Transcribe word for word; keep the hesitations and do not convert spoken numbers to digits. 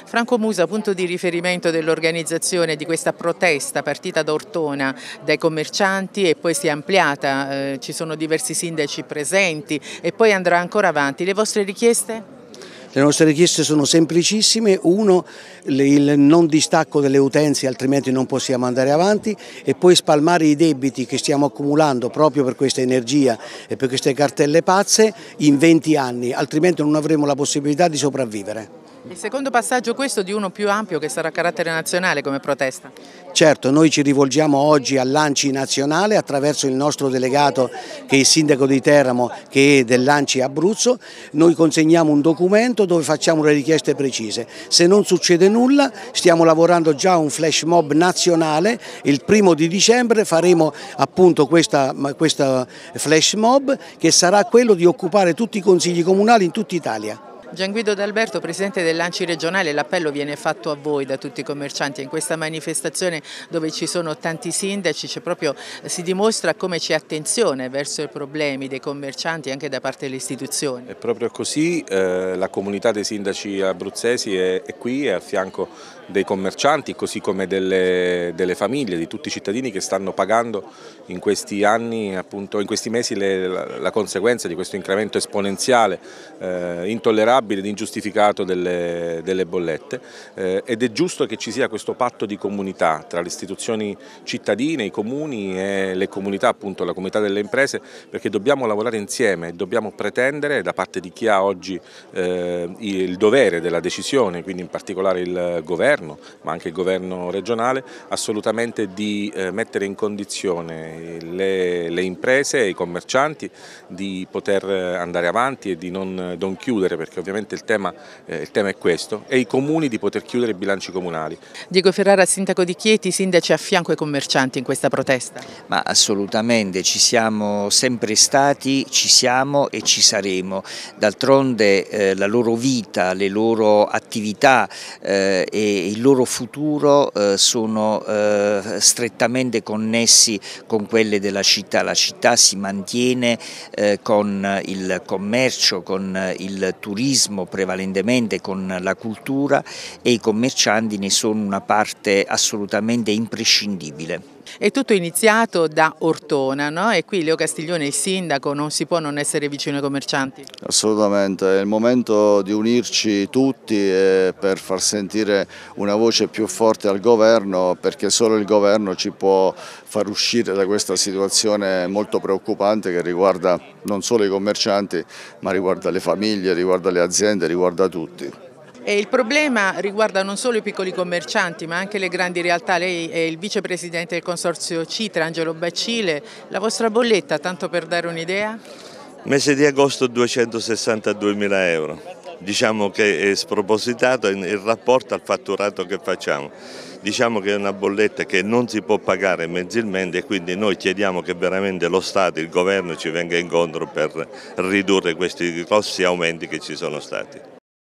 Franco Musa, punto di riferimento dell'organizzazione di questa protesta partita da Ortona dai commercianti e poi si è ampliata, eh, ci sono diversi sindaci presenti e poi andrà ancora avanti. Le vostre richieste? Le nostre richieste sono semplicissime: uno, il non distacco delle utenze, altrimenti non possiamo andare avanti, e poi spalmare i debiti che stiamo accumulando proprio per questa energia e per queste cartelle pazze in venti anni, altrimenti non avremo la possibilità di sopravvivere. Il secondo passaggio questo di uno più ampio che sarà a carattere nazionale come protesta? Certo, noi ci rivolgiamo oggi all'Anci nazionale attraverso il nostro delegato che è il sindaco di Teramo, che è dell'Anci Abruzzo. Noi consegniamo un documento dove facciamo le richieste precise. Se non succede nulla, stiamo lavorando già a un flash mob nazionale. Il primo di dicembre faremo appunto questa, questa flash mob, che sarà quello di occupare tutti i consigli comunali in tutta Italia. Gianguido D'Alberto, presidente dell'Anci regionale, l'appello viene fatto a voi da tutti i commercianti. In questa manifestazione dove ci sono tanti sindaci proprio, si dimostra come c'è attenzione verso i problemi dei commercianti anche da parte delle istituzioni. È proprio così, eh, la comunità dei sindaci abruzzesi è, è qui, è a fianco dei commercianti, così come delle, delle famiglie, di tutti i cittadini che stanno pagando in questi anni, appunto in questi mesi, le, la, la conseguenza di questo incremento esponenziale, eh, intollerabile ed ingiustificato delle, delle bollette, eh, ed è giusto che ci sia questo patto di comunità tra le istituzioni cittadine, i comuni e le comunità, appunto la comunità delle imprese, perché dobbiamo lavorare insieme e dobbiamo pretendere da parte di chi ha oggi eh, il dovere della decisione, quindi in particolare il governo, ma anche il governo regionale, assolutamente di eh, mettere in condizione le, le imprese e i commercianti di poter andare avanti e di non, non chiudere, perché ovviamente il tema, eh, il tema è questo, e i comuni di poter chiudere i bilanci comunali. Diego Ferrara, sindaco di Chieti, sindaci a fianco ai commercianti in questa protesta? Ma assolutamente, ci siamo sempre stati, ci siamo e ci saremo. D'altronde eh, la loro vita, le loro attività eh, e il loro futuro eh, sono eh, strettamente connessi con quelle della città. La città si mantiene eh, con il commercio, con il turismo, prevalentemente con la cultura, e i commercianti ne sono una parte assolutamente imprescindibile. È tutto iniziato da Ortona, no? E qui Leo Castiglione, il sindaco, non si può non essere vicino ai commercianti? Assolutamente, è il momento di unirci tutti e per far sentire una voce più forte al governo, perché solo il governo ci può far uscire da questa situazione molto preoccupante che riguarda non solo i commercianti, ma riguarda le famiglie, riguarda le aziende, riguarda tutti. E il problema riguarda non solo i piccoli commercianti ma anche le grandi realtà. Lei è il vicepresidente del consorzio Citra, Angelo Baccile. La vostra bolletta, tanto per dare un'idea? Mese di agosto duecentosessantaduemila euro, diciamo che è spropositato in rapporto al fatturato che facciamo. Diciamo che è una bolletta che non si può pagare mensilmente e quindi noi chiediamo che veramente lo Stato, il governo ci venga incontro per ridurre questi grossi aumenti che ci sono stati.